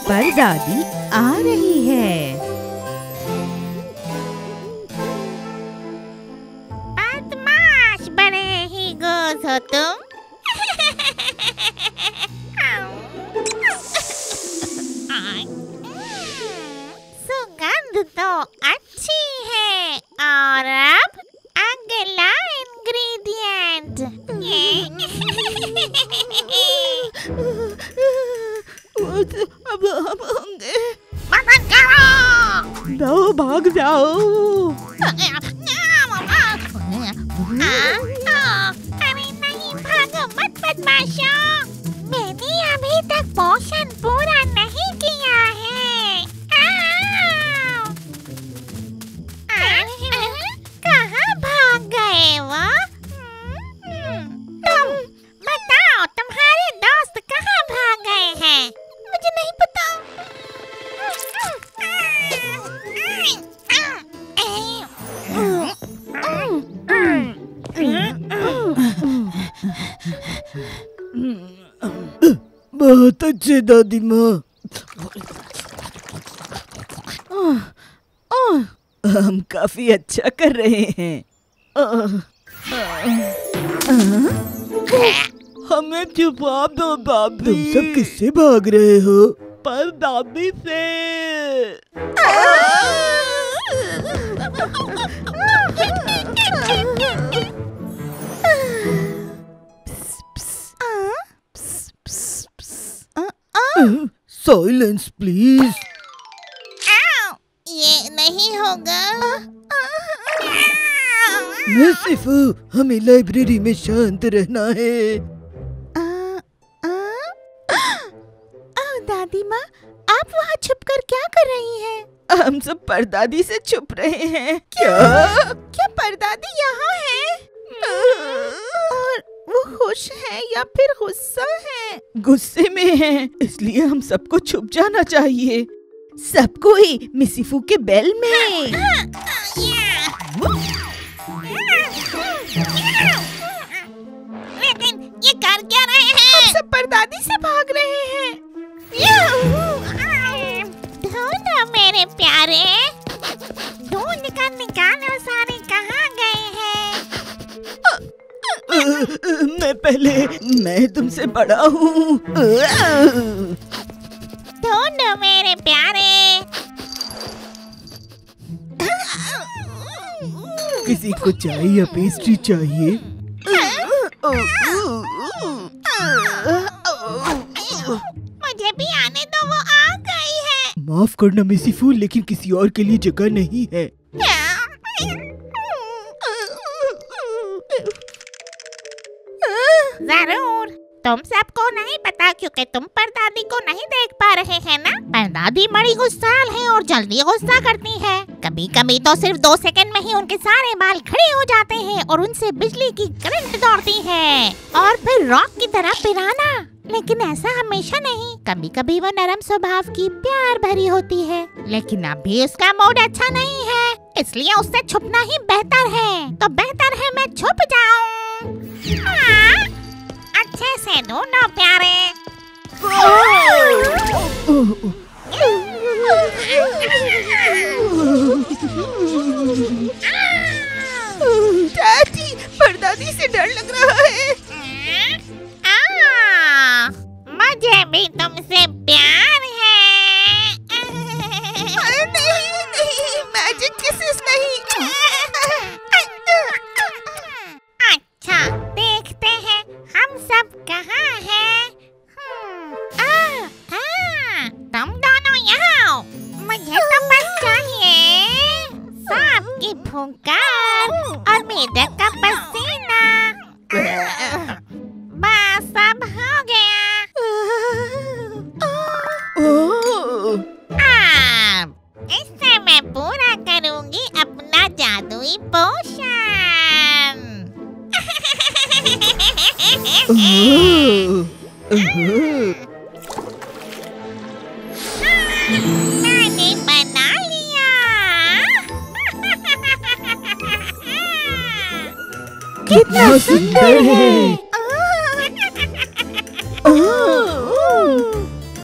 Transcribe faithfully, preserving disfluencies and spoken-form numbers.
परदादी आ रही है। बदमाश बड़े ही गोज हो तुम। सुगंध तो अच्छी है। और अब अगला इंग्रेडिएंट। अब हम होंगे। मदद करो। जाओ, भाग जाओ। अरे नहीं, भागो मत बदमाशों। मैंने अभी तक पोषण पूरा नहीं किया है। कहाँ भाग गए वो? तुम बताओ, तुम्हारे दोस्त कहाँ भाग गए हैं? मुझे नहीं पता। बहुत अच्छे दादी माँ। हम काफी अच्छा कर रहे हैं। हमें छुपा दो दादी। तुम सब किससे भाग रहे हो? पर दादी से। Silence please. ये नहीं होगा। मिसिफू, हमें लाइब्रेरी में शांत रहना है। दादी माँ, आप वहाँ छुपकर क्या कर रही हैं? हम सब परदादी से छुप रहे हैं। क्या क्या परदादी यहाँ है? और वो खुश है या फिर गुस्सा है? गुस्से में है, इसलिए हम सबको छुप जाना चाहिए। सबको ही मिसिफू के बेल में। लेकिन ये कर क्या रहे हैं? हम सब परदादी से भाग रहे हैं। ढूंढो मेरे प्यारे, ढूंढ कर निकालो सारे कहाँ गए हैं। मैं पहले, मैं तुमसे बड़ा हूँ। ढूंढो मेरे प्यारे। किसी को चाय या पेस्ट्री चाहिए? मुझे भी आने दो, वो आ गई है। माफ करना मिसिफू, लेकिन किसी और के लिए जगह नहीं है। जरूर, तुम सबको नहीं पता क्योंकि तुम परदादी को नहीं देख पा रहे हैं ना। परदादी बड़ी गुस्साल है और जल्दी गुस्सा करती है। कभी कभी तो सिर्फ दो सेकंड में ही उनके सारे बाल खड़े हो जाते हैं और उनसे बिजली की करंट दौड़ती है और फिर रॉक की तरह पिराना। लेकिन ऐसा हमेशा नहीं, कभी कभी वो नरम स्वभाव की प्यार भरी होती है। लेकिन अभी उसका मूड अच्छा नहीं है, इसलिए उससे छुपना ही बेहतर है। तो बेहतर है मैं छुप जाऊं। अच्छे से ढूंढो प्यारे। दादी, परदादी से डर लग रहा है। आ, मुझे भी तुमसे प्यार है। नहीं नहीं, मैजिक किसेस नहीं। अच्छा, देखते हैं हम सब कहाँ हैं। आ, हाँ, तुम दोनों यहाँ आओ। मुझे तो बस चाहिए सांप की फुंकार और मेढक का पसीना। बस अब हो गया। अब इससे मैं पूरा करूँगी अपना जादुई पोशन। मैंने बना लिया। कितना सुंदर है।